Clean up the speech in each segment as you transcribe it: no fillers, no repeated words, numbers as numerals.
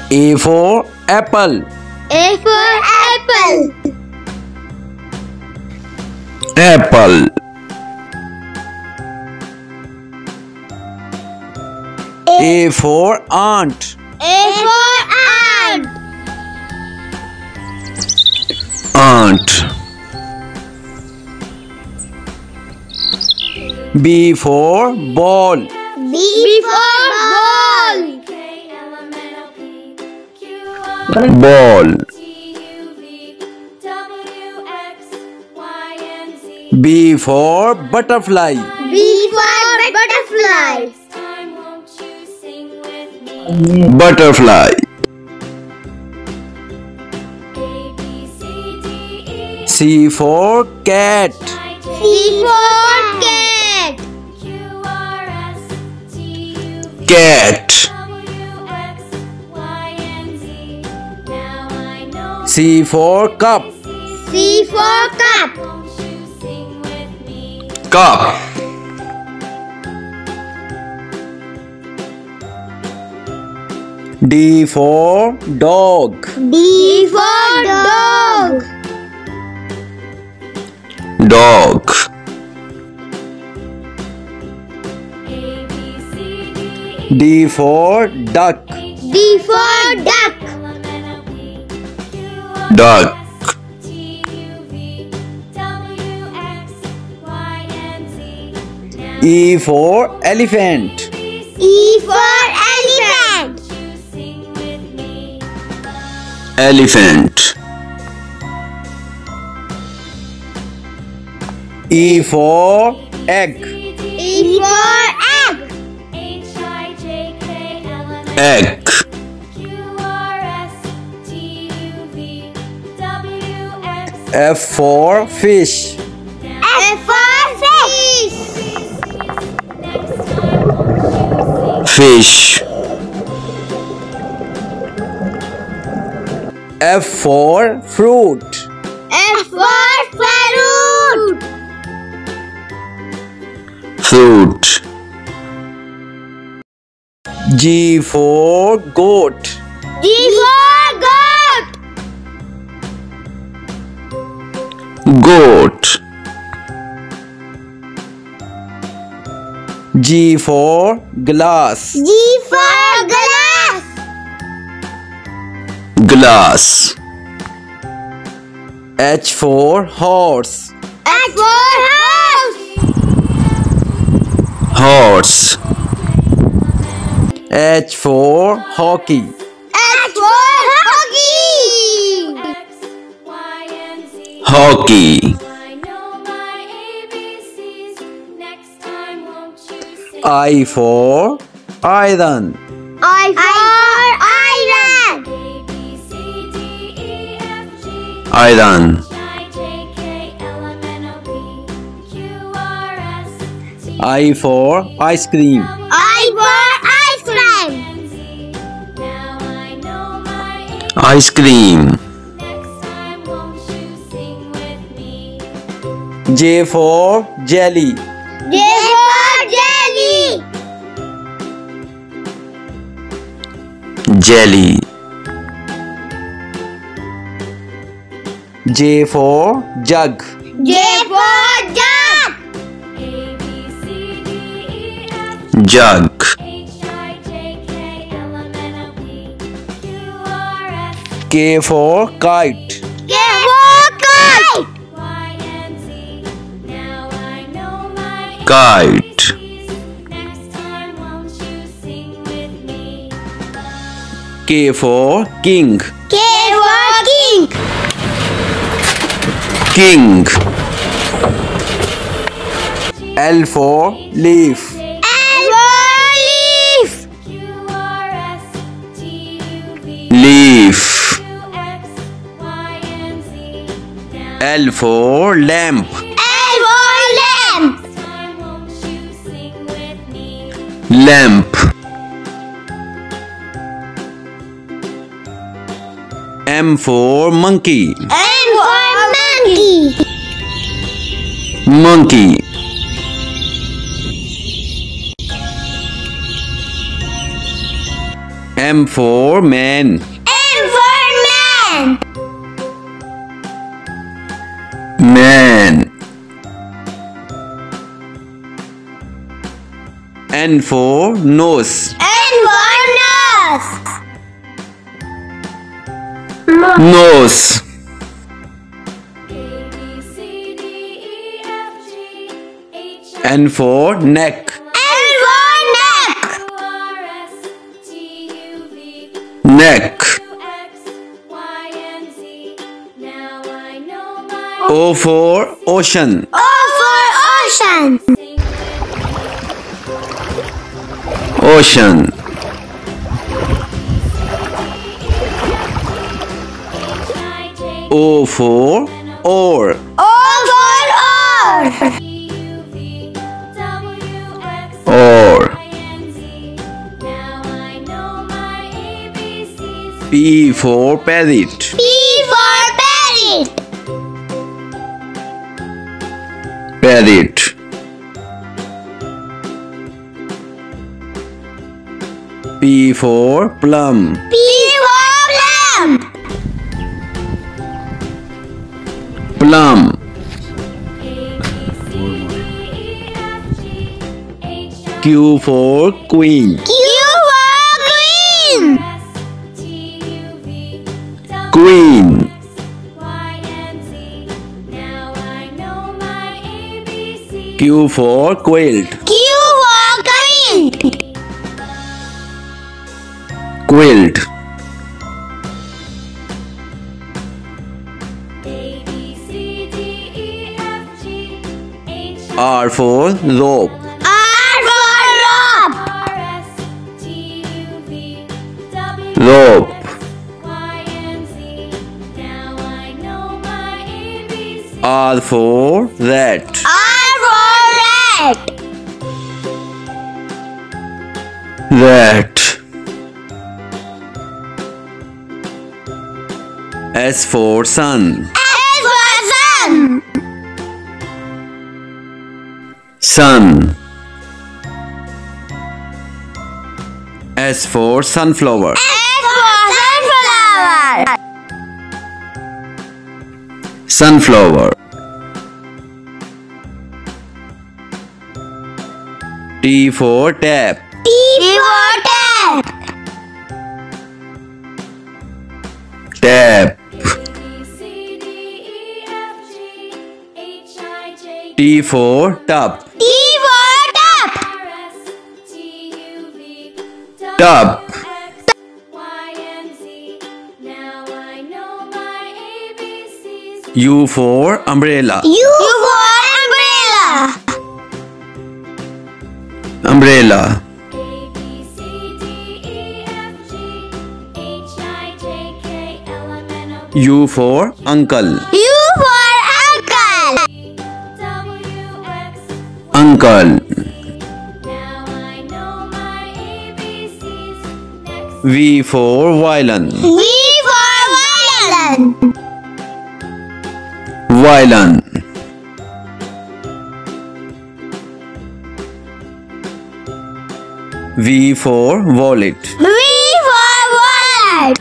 A for apple. A for apple. Apple. A for ant. A for ant. Ant. B for ball. B for ball. Ball. B for butterfly. B for butterfly. Butterfly. C for cat. C for cat. Cat. C for cup. C for cup. Cup. D for dog. D for dog. Dog. D for duck. D for duck. Duck. E for elephant. E for elephant. Elephant. E for egg. E for egg. Egg. F for fish. F for fish. Fish. F for fruit. F for fruit. Fruit. G for goat. G for goat. Goat. G for glass. G for glass. Glass. H for horse. H for horse. Horse. H for hockey. H for hockey. Hockey. I for iron. I for iron. Iron. I for ice cream. I for ice cream. Ice cream. J for jelly. J for jelly. Jelly. J for jug. J for jug. Jug. K for kite. K for kite. Kite. K for king. K for king. King. L for leaf. L for leaf. Leaf. L for lamp. L for lamp. Lamp. M for monkey. M for monkey. Monkey. M for man. M for man. Man. N for nose. N for nose. Nose. N for neck. N for neck. Neck. O for ocean. O for ocean. Ocean. O for oar. O for oar. Oar. P for parrot. P for parrot. Parrot. P for plum. P for plum. Plum. Q for queen. Q for queen. Queen. Q for quilt. Q for quilt. Quilt. R for rope. R for rope. Rope. R for rat. R for rat. Rat. S for sun. S for sun. Sun. S for sunflower. S for sunflower. Sunflower. T for tap. T for tap. Tap. T for tub. T for tap. Tub. U for umbrella. U for umbrella. Umbrella. U for uncle. U for uncle. Uncle. V for violin. V for violin. Violin. V for wallet. V for wallet.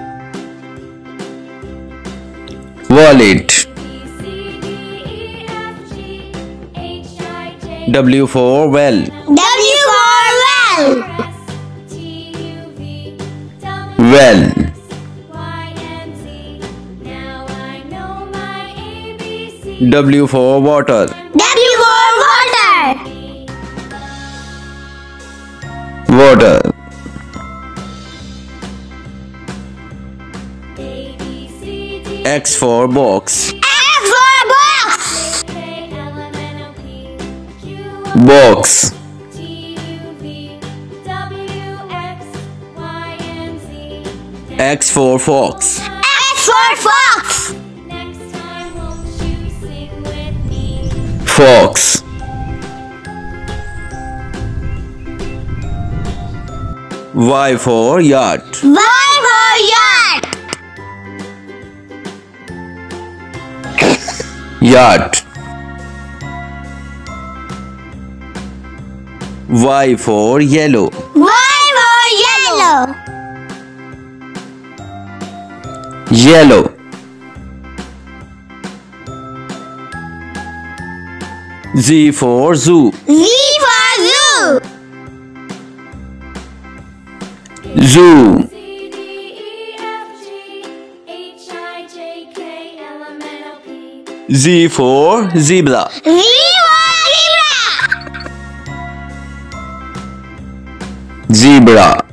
Wallet. W for well. W for well. Well. W for water. W for water. Water. X for box. X for box. Box. X for fox. X for fox. Fox. Y for yacht. Y for yacht. Yacht. Y for yellow. Y for yellow. yellow, Z for zoo, Z for zoo. zoo, Z for zebra, Z for zebra. zebra,